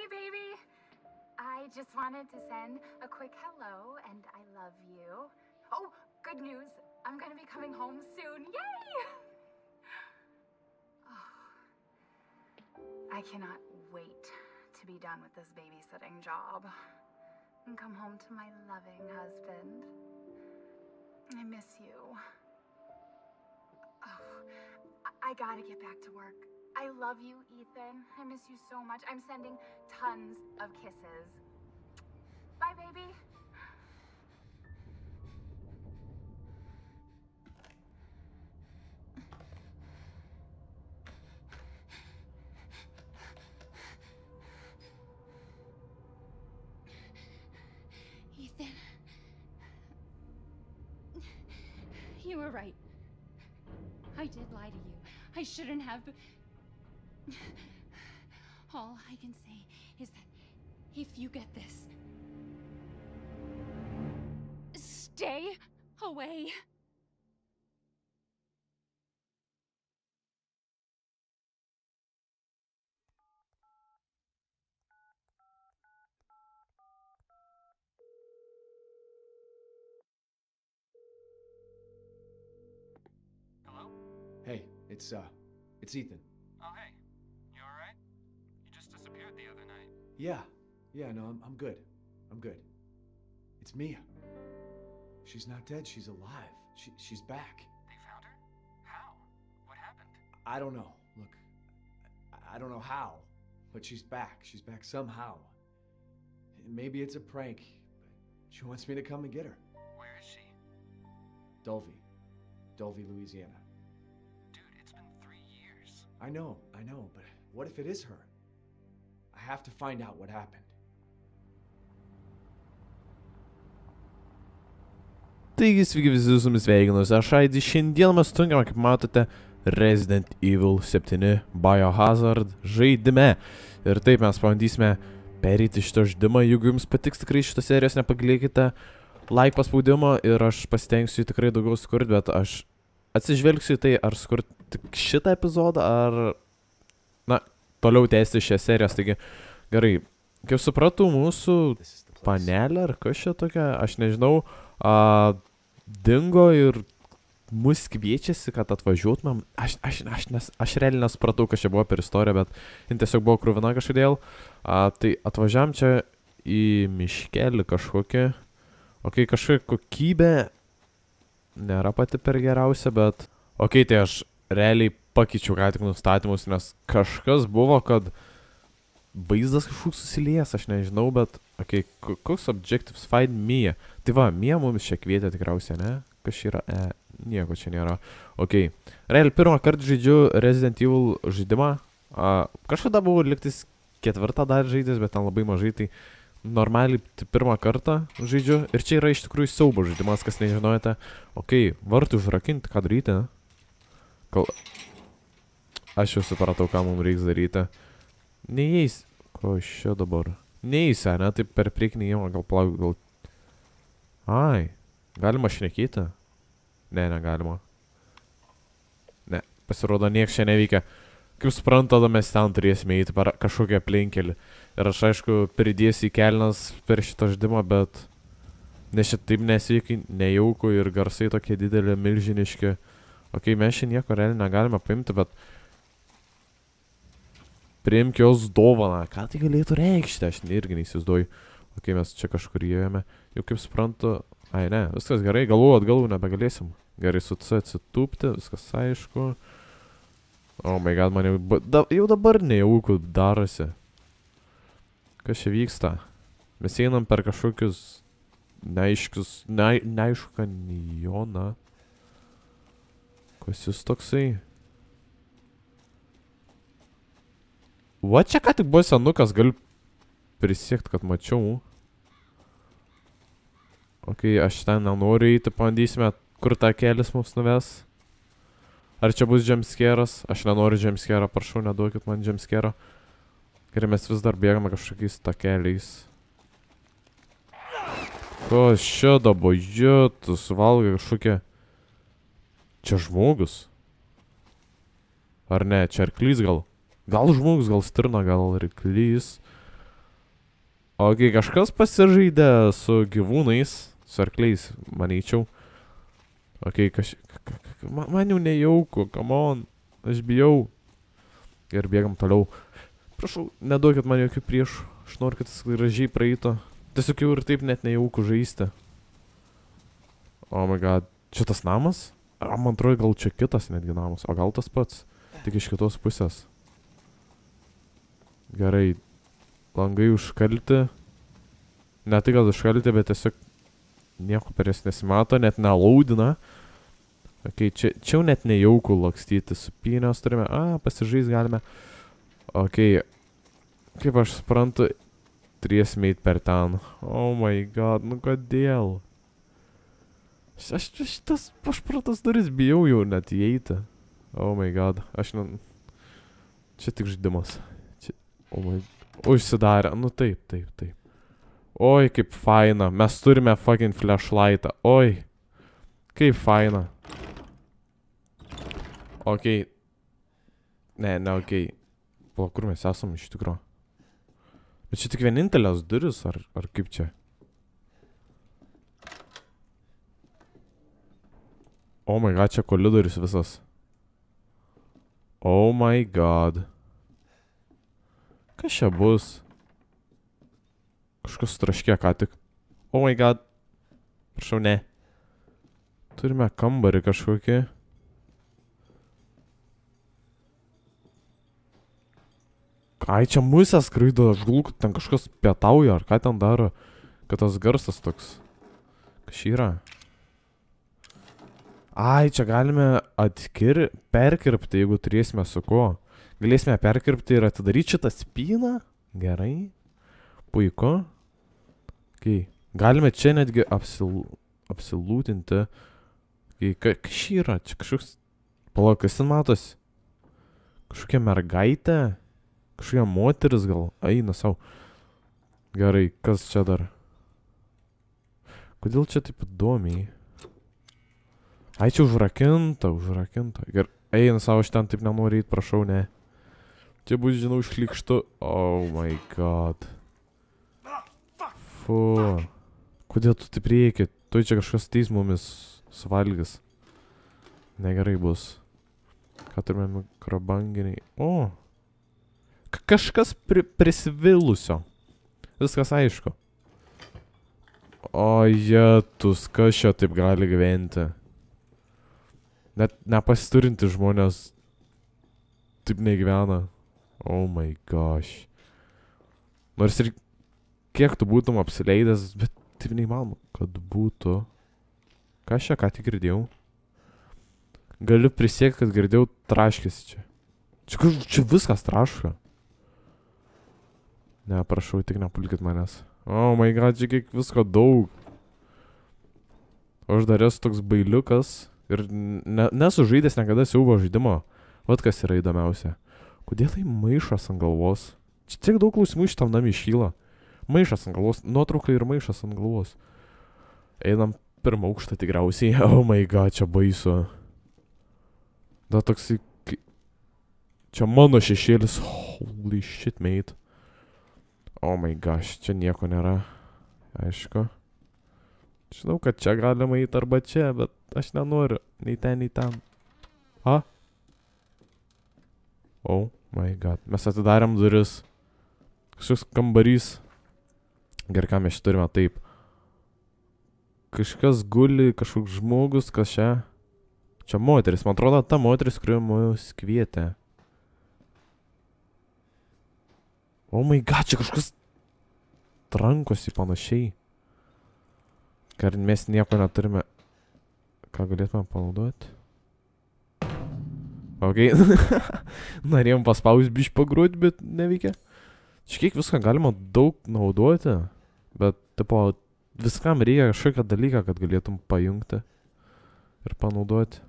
baby. I just wanted to send a quick hello and I love you. Oh, good news. I'm gonna be coming home soon. Yay! Oh, I cannot wait to be done with this babysitting job and come home to my loving husband. I miss you. Oh, I gotta get back to work. I love you, Ethan. I miss you so much. I'm sending tons of kisses. Bye, baby. Ethan. You were right. I did lie to you. I shouldn't have. All I can say is that if you get this, stay away. Hello? Hey, it's Ethan. Oh, hey. You alright? You just disappeared the other night. Yeah, no, I'm good. I'm good. It's Mia. She's not dead, she's alive. She's back. They found her? How? What happened? I don't know. Look, I don't know how, but she's back. She's back somehow. Maybe it's a prank, but she wants me to come and get her. Where is she? Dulvey, Louisiana. Dude, it's been 3 years. I know, but what if it is her? I have to find out what happened. Taigi sveiki visi su jumis sveikinuosi, aš Aidis. Šiandien mes tunkame, kaip matote, Resident Evil 7 Biohazard žaidime. Ir taip mes pabandysime perėti šitą žaidimą. Jeigu jums patiks tikrai šitos serijos, nepagailėkite like paspaudimo ir aš pasitengsiu tikrai daugiau sukurti, bet aš atsižvelgsiu į tai, ar sukurti tik šitą epizodą, ar, na, toliau tęsti šią seriją. Taigi, gerai, kaip supratau, mūsų panelė, ar kas čia tokia, aš nežinau, dingo ir mus kviečiasi, kad atvažiuotumėm. Aš realiai nesupratau, kas čia buvo per istoriją, bet jin tiesiog buvo kruvina kažkodėl. Tai atvažiavam čia į miškelį kažkokį. Ok, kažkokia kokybė nėra pati per geriausia, bet... Ok, tai aš realiai pakeičiau ką tik nustatymus, nes kažkas buvo, kad vaizdas kažkoks susilies, aš nežinau, bet... Ok, koks objectives find Mia? Tai va, Mia mums čia kvietė tikriausiai, ne? Kas čia yra? Nieko čia nėra. Ok, realiai pirmą kartą žaidžiu Resident Evil žaidimą. Kažkada buvau liktis 4 dar žaidęs, bet ten labai mažai, tai normaliai pirmą kartą žaidžiu. Ir čia yra iš tikrųjų siaubo žaidimas, kas nežinojate. Ok, vartų užrakinti, ką daryti? Aš jau supratau, ką mums reiks daryti. Neįeis. Ko iš čia dabar? Neįsia, ne? Taip per priekinį įimą gal plauk, gal... Ai, galima šnekyti? Ne, negalima. Ne, pasirodo, nieks čia neveikia. Kaip suprantate, mes ten turėsime eiti per kažkokią aplinkelį. Ir aš, aišku, pridėsiu į kelnes per šitą žaidimą, bet... Nes šitaip nesveikai, nejauku ir garsai tokie didelė, milžiniški. Ok, mes čia nieko realiai negalime paimti, bet... Priimk jos dovaną. Ką tai galėtų reikšti? Aš irgi neįsivaizduoju. Ok, mes čia kažkur įėjome. Jau kaip suprantu... Ai, ne, viskas gerai. Galų atgalų nebegalėsim. Gerai su C atsitūpti. Viskas aišku. Oh my god, man jau dabar nejauku darosi. Kas čia vyksta? Mes einam per kažkokius neaiškius... Neaišku kanjoną. Kas jis toksai? Va, čia ką tik buvo senukas, galiu prisiekti, kad mačiau. Ok, aš ten nenoriu eiti, pabandysime, kur tą kelias mums nuves. Ar čia bus jumpscare'as? Aš nenoriu jumpscare'ą, prašau, neduokit man jumpscare'ą. Gerai, mes vis dar bėgame kažkokiais takeliais. Kas čia dabar, tu suvalgai kažkokia... Čia žmogus? Ar ne, čia arklys gal? Gal žmogus, gal stirna, gal arklys. O kai kažkas pasižaidė su gyvūnais, su arkliais, manyčiau. O kai man jau nejauku, come on, aš bijau. Ir bėgam toliau. Prašau, neduokit man jokių priešų. Aš noriu, kad jis gražiai praeito. Tiesiog jau ir taip net nejauku žaisti. Oh my god. Čia tas namas? Man atrodo, gal čia kitas netgi namas. O gal tas pats? Tik iš kitos pusės. Gerai. Langai užkalti. Ne tai gal užkalti, bet tiesiog nieko per jas nesimato, net nelaudina. Ok, čia jau net nejaukų lakstyti. Supynės turime. Pasižais galime. Ok. Kaip aš suprantu, turėsime eit per ten. Oh my god, nu kodėl? Aš pro tas duris bijau jau net įeiti. Oh my god, čia tik žaidimas. Oh my god. Užsidarė, nu taip. Oi, kaip faina, mes turime fucking flashlightą. Oi, kaip faina. Ok. Ne, ok. Pala, kur mes esam iš tikro? Bet čia tik vienintelės duris, ar kaip čia? Oh my god, čia koridorius visas. Oh my god. Kas čia bus? Kažkas traškė ką tik. Oh my god. Prašau, ne. Turime kambarį kažkokį. Ai, čia musės skraido, aš galvoju, kad ten kažkas pietauja, ar ką ten daro, kad tas garsas toks. Kas yra? Ai, čia galime perkirpti, jeigu turėsime su ko. Galėsime perkirpti ir atidaryti šitą spyną. Gerai. Puiku. Okay. Galime čia netgi apsilūtinti. Kas yra? Čia kažkoks... Palauk, kas ten matosi? Kažkokia mergaitė? Kažkokia moteris gal? Eina savo. Gerai, kas čia dar? Kodėl čia taip įdomiai? Ai, čia užrakinta. Gerai, eina savo, aš ten taip nenoriu eit, prašau, ne. Čia bus, žinau, šlikštu. Oh my god. Fu. Kodėl tu taip reikia? Tu čia kažkas teis mumis suvalgys. Negerai bus. Ką turime mikrobanginiai? O. Kažkas prisivilusio. Viskas aišku. O jetus, kas čia taip gali gyventi? Net nepasiturinti žmonės taip negyvena. Oh my gosh. Nors ir kiek tu būtum apsileidęs, bet taip neįmanoma, kad būtų. Ką aš čia ką tik girdėjau? Galiu prisiekti, kad girdėjau traškėsi čia. Čia viskas traška. Ne, prašau, tik nepulkit manęs. Oh my god, čia kiek visko daug. Aš dar esu toks bailiukas. Ir nesu žaidęs niekada siaubo žaidimo. Vat kas yra įdomiausia. Kodėl tai maišas ant galvos? Čia tiek daug klausimų šitam namį iškyla. Maišas ant galvos. Nuotrauka ir maišas ant galvos. Einam pirmą aukštą tikriausiai. Oh my god, čia baisu. Da toksai... Čia mano šešėlis. Holy shit, mate. Oh my gosh, čia nieko nėra. Aišku. Žinau, kad čia galima eiti arba čia, bet aš nenoriu. Nei ten, nei ten. A? Oh my god. Mes atidarėm duris. Kažkoks kambarys. Gerai, ką mes čia turime taip. Kažkas guli, kažkoks žmogus, kas čia. Čia moteris. Man atrodo, ta moteris, kuri mus kvietė. Oh my god, čia kažkas trankosi panašiai. Kad mes nieko neturime. Ką galėtume panaudoti? Ok. Norėjom paspaus bišį pagroti, bet neveikia. Čia kiek viską galima daug naudoti. Bet, tipo, viskam reikia kažkokią dalyką, kad galėtum pajungti. Ir panaudoti.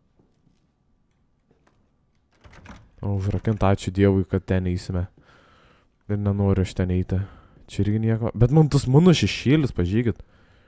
O, užrakint, ačiū Dievui, kad ten eisime. Ir nenoriu aš ten eiti. Čia irgi nieko. Bet man tas mano šešėlis, pažiūrėkit.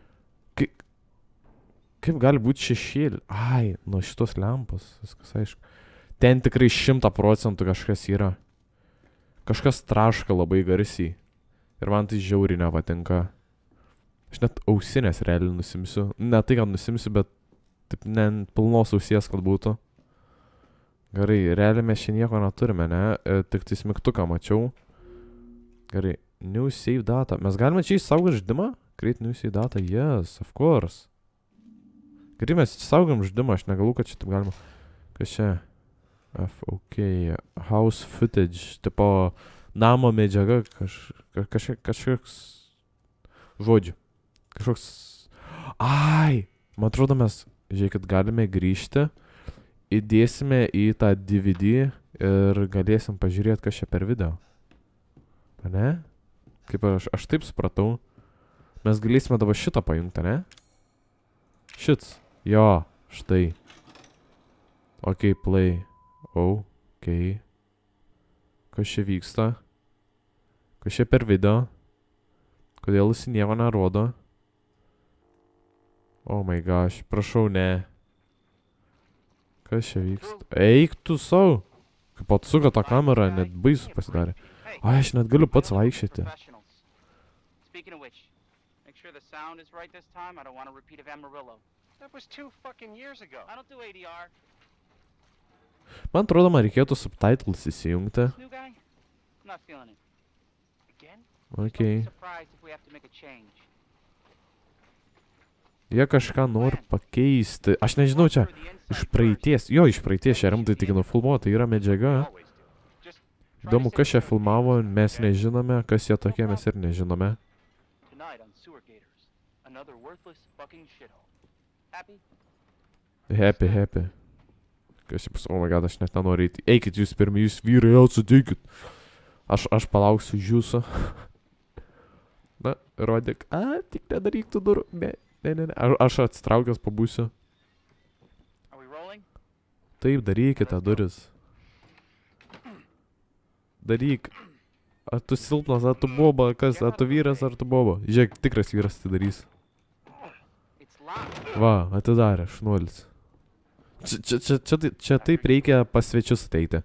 Kaip gali būti šešėlį? Ai, nuo šitos lempos. Viskas aišku. Ten tikrai 100% kažkas yra. Kažkas traška labai garsiai. Ir man tai žiauriai nepatinka. Aš net ausinės realiai nusimsiu. Ne tai, kad nusimsiu, bet taip ne pilnos ausies, kad būtų. Gerai, realiai mes čia nieko neturime, ne? Tik tai mygtuką mačiau. Gerai, new save data. Mes galime čia išsaugoti žaidimą? Create new save data, yes, of course. Gerai, mes išsaugom žaidimą, aš negalau, kad čia taip galima. Kas čia? OK, house footage, tipo namo medžiaga, kažkoks žodžių. Kažkoks... Ai, man atrodo mes, žiūrėkit, galime grįžti, įdėsime į tą DVD ir galėsim pažiūrėti, kas čia per video. Ne? Kaip aš taip supratau. Mes galėsime dabar šitą pajungti, ne? Šits. Jo, štai. OK, play. OK. Kas čia vyksta? Kas čia per video? Kodėl jis nieko nerodo? Oh my gosh, prašau, ne. Kas čia vyksta? Eik tu savo. Kaip atsuka tą kamerą, net baisu pasidarė. Ai, aš net galiu pats vaikščioti. Speaking of which, make sure the sound is right this time. I don't want a repeat of Amarillo. That was 2 fucking years ago. I don't do ADR. Man atrodo, man reikėtų subtitles įsijungti. New guy? I'm not feeling it. Again? OK. Don't be surprised if we have to make a change. Jie kažką nori pakeisti. Aš nežinau, čia iš praeities. Jo, iš praeities čia rimtai tik nufilmuota. Tai yra medžiaga. Always do. Just try Įdomu, to kas stay čia filmavo, mes nežinome. Kas jie tokie, mes ir nežinome. Tonight on Sewer Gators, another worthless fucking shithole. Happy? Happy. Kas čia bus, oh my god, aš net nenoriu eiti. Eikit jūs pirmi, jūs vyrai, atsideikit. Aš palauksiu jūsų. Na, rodyk. Tik nedaryk tų durų. Ne. Aš atsitraukęs pabūsiu. Are we rolling? Taip, darykite duris. Daryk. Ar tu silpnas, ar tu boba, kas, ar tu vyras, ar tu boba. Žiūrėk, tikras vyras tai darys. It's locked. Va, atidarė, šnuolis. Čia taip reikia pas svečius ateiti.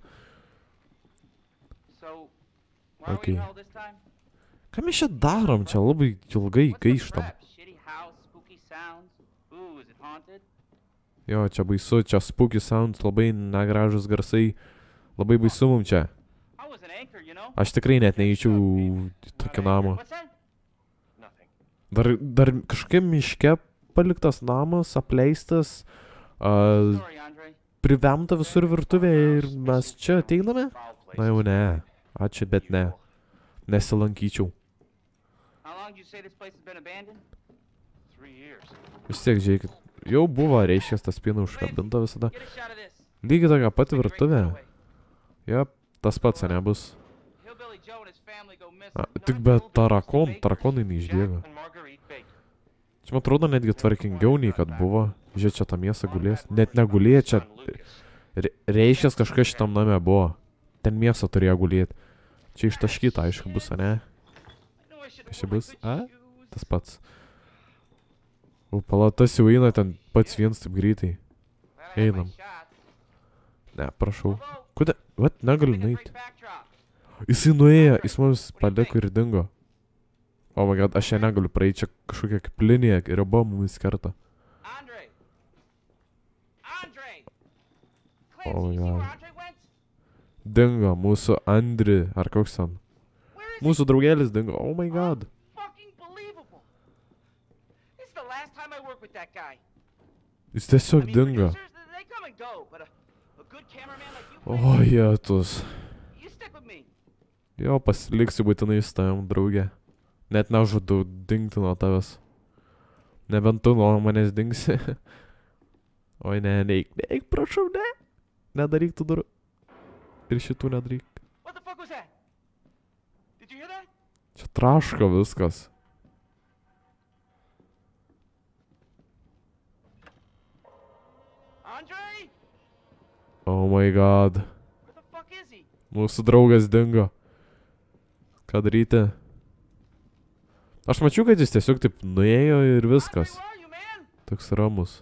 So, why are we Okay. in hell this time? Ką mes čia darom? Čia labai ilgai What's the gaištam. prep? Shitty house, spooky sounds. Ooh, is it haunted? Jo, čia baisu, čia spooky sounds, labai negražus garsai. Labai baisu mum čia. I was an anchor, you know? Aš tikrai net neįčiau tokį namą. What's that? nothing. Dar kažkokia miške paliktas namas, apleistas, Sorry, Andre. privemta visur virtuvė ir mes čia ateiname? Foul place. Na jau ne. Ačiū, bet ne. Nesilankyčiau. How long did you say this place has been abandoned? 3 years. Vis tiek, žiūrėkit. Jau buvo, reiškia, ta spyna užkabinta visada. Get a shot of this. Lygiai tokia pati It's a great virtuvė. getaway. Jep, tas pats, nebus. Hillbilly Joe and his family go missing. Tik be tarakonai neišdėga. Jack and Marguerite Baker. Čia man atrodo netgi tvarkingiau nei kad buvo. Žiūrėk, čia ta mėsa gulės. Net negulė, čia Son Lucas. reiškia kažkas šitam name buvo. Ten mėsa turėjo gulėti. Čia ištaškyta, aišku, bus, ne? I know I should Kas čia wear my bus? good shoes. Tas pats. O palatas jau eina ten pats viens taip greitai. Glad I had my Einam. shots. Ne, prašau. Although, Kodėl? Vat, negaliu make a nueiti. great backdrop. Jisai nuėjo, jis mums paliko ir dingo. O my god, aš čia negaliu praeiti, čia kažkokia kaip linija, riba mums kerta. Andre! Andre! Oh my Clancy, you see where God. Andre went? Dingo mūsų Andri, ar koks ten. Where is Mūsų draugelis dingo, oh my he? god. Fucking believable. This is the last time I work with that guy. Jis tiesiog dingo. producers, they come and go, but a good cameraman like you, O, jėtus. you stick with me. Jo, pasiliksiu būtinai su tavim, draugė. Net nežadu dingti nuo tavęs. Nebent tu nuo manęs dingsi. Oi, neik, prašau, ne. Nedaryk tų durų. Ir šitų nedaryk. What the fuck was that? Did you hear that? Čia traška viskas. Andre? Oh my god. Where the fuck is he? Mūsų draugas dingo. Ką daryti? Aš mačiau, kad jis tiesiog taip nuėjo ir viskas. Andre, where are you, man? Toks ramus.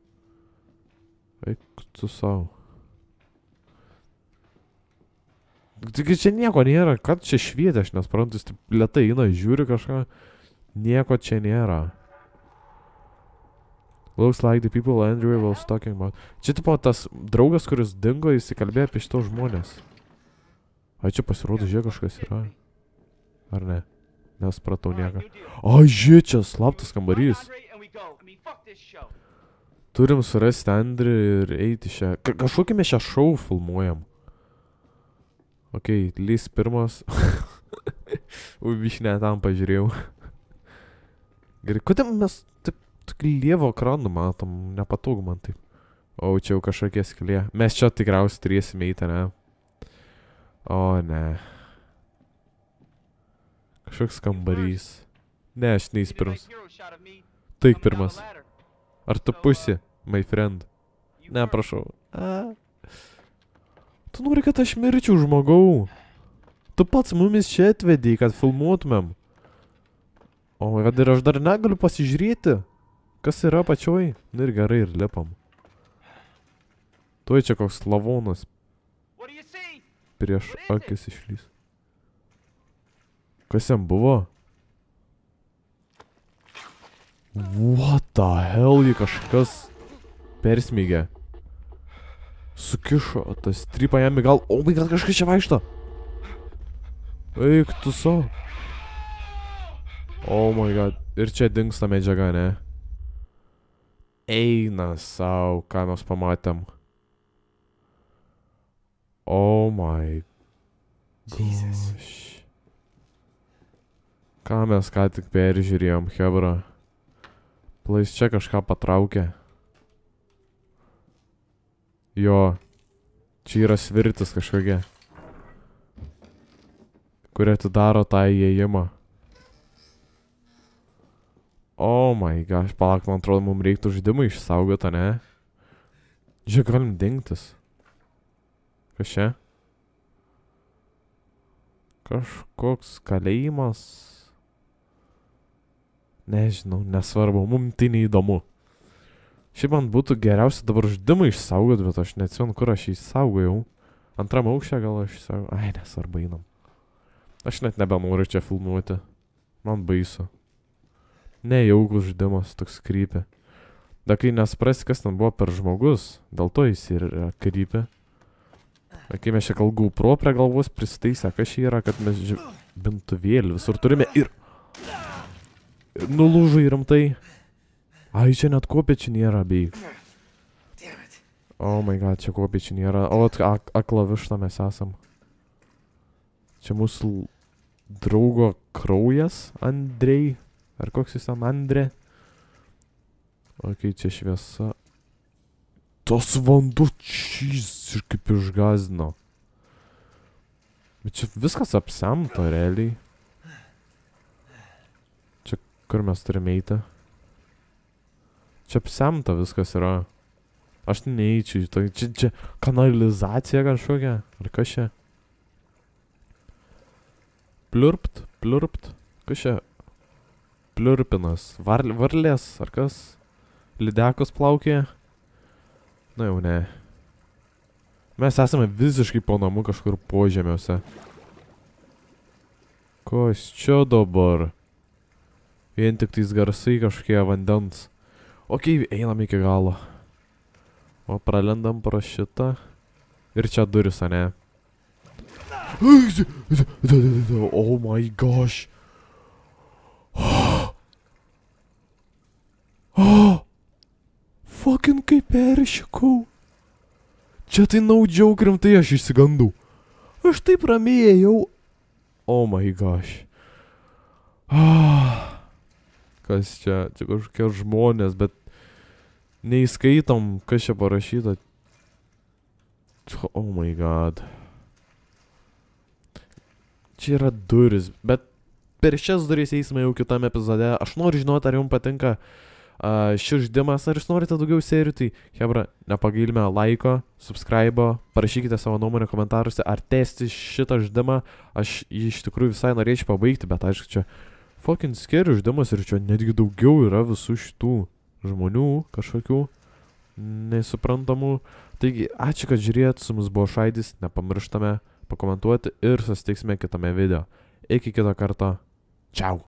Eik tu savo. Taigi čia nieko nėra, kad čia švietė, aš nesprantu, jis taip lėtai eina, žiūri kažką. Nieko čia nėra. Looks like the people Andrew was talking about. Čia tipo tas draugas, kuris dingo, jis įkalbėjo apie šitos žmonės. Ai, čia pasirodo, žiūrėk kažkas yra. Ar ne? Nespratau nieką. Ai, žiūrėk, čia slaptas kambarys. Turim surasti Andrį ir eiti šią... Kažkokį mes šią šou filmuojam. Okei, lys pirmas. Bišinę tam pažiūrėjau. Gerai, kodėl mes taip lievo ekranu matom, nepatogu man taip. O, čia jau kažkokie skylė. Mes čia tikriausiai turėsime eiti, ne? O, ne. Kažkoks kambarys. Ne, aš neįs pirmas. Taik pirmas. Ar tu pusė, my friend? Ne, prašau. Tu nori, kad aš mirčiau, žmogau. Tu pats mumis čia atvedėjai, kad filmuotumėm. O, kad ir aš dar negaliu pasižiūrėti. Kas yra pačioj? Nu ir gerai, ir lipam. Tuoj čia koks lavonas. Prieš akis išlys. Kas jam buvo? What the hell, jį kažkas persmygė. Sukišo tas strypą jam į gal... O, my god, kažkas čia vaikšto. Eik tu savo. Oh my god. Ir čia dingsta medžiaga, ne? Eina savo, ką mes pamatėm. Oh my gosh. Ką mes ką tik peržiūrėjom, hebra. Plais čia kažką patraukė. Jo. Čia yra svirtis kažkokia. Kurie atidaro tą įėjimą. Oh my gosh, palauk, man atrodo, mums reiktų žaidimą išsaugoti, ne? Žiūrėk, galim dingtis. Kas čia? Kažkoks kalėjimas. Nežinau, nesvarbu, mums tai neįdomu. Šiaip man būtų geriausia dabar žaidimą išsaugoti, bet aš neatsimenu, kur aš jį išsaugojau. Antram aukšte gal aš išsaugojau. Ai, nesvarbu, einam. Aš net nebenoriu čia filmuoti. Man baisu. Nejaukus žaidimas, toks krypė. Da kai nesprasi, kas ten buvo per žmogus, dėl to jis ir krypė. Kai mes čia gal GoPro prie galvos pristaisę, kas čia yra, kad mes bintuvėlį visur turime ir... Nulūžai rimtai. Ai, čia net kopiečių nėra, beig. Oh my god, čia kopiečių nėra. O, akla višta mes esam. Čia mūsų draugo kraujas, Andrei. Ar koks jis ten, Andrė? Ok, čia šviesa. Tos vanduo čys ir kaip išgąsdino. Bet čia viskas apsemta, realiai. Čia kur mes turime eiti? Čia apsemta viskas yra. Aš neįčiau. Čia kanalizacija kažkokia. Ar kas čia? Pliurpt, pliurpt. Kas čia? Pliurpinas. Varlės, ar kas? Lydekos plaukė? Na jau ne. Mes esame visiškai po namu kažkur požemiuose. Kas čia dabar? Vien tik tais garsai kažkokie vandens. Ok, einam iki galo. O pralendam pro šitą. Ir čia duris, ane? Oh my gosh. Fucking kaip peršikau. Čia tai naudžiauk rimtai, aš išsigandau. Aš taip ramiai ėjau. Oh my gosh. Kas čia? Čia kažkokie žmonės, bet neįskaitom, kas čia parašyta. Oh my god. Čia yra duris, bet per šias duris eisime jau kitame epizode. Aš noriu žinoti, ar jums patinka šis žaidimas, ar jūs norite daugiau serijų, tai hebra, nepagailime laiko, subscribe, parašykite savo nuomonę komentaruose, ar tęsti šitą žaidimą. Aš jį iš tikrųjų visai norėčiau pabaigti, bet aišku, čia fucking scary žaidimas ir čia netgi daugiau yra visų šitų žmonių kažkokių nesuprantamų. Taigi, ačiū, kad žiūrėjot, su mus buvo Šaidis, nepamirštame pakomentuoti ir susitiksime kitame video. Iki kito karto. Čiau.